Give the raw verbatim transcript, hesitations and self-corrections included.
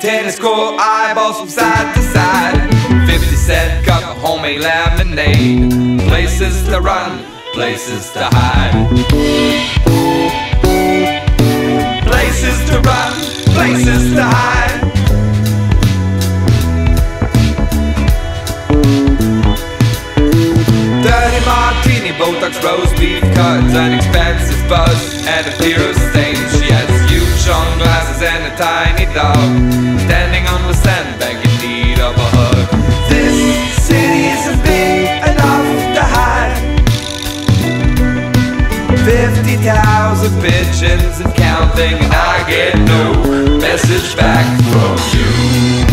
tennis court, eyeballs from side to side. Fifty cent cup of homemade lemonade. Places to run, places to hide. Places to run, places to hide. Dirty martini, Botox, roast beef cuts, an expensive buzz and a fear of stains. She has huge sunglasses and a tiny dog, standing on the sandbank in need of a hug. This city isn't big enough to hide. Fifty thousand pigeons and counting, and I get no message back from you.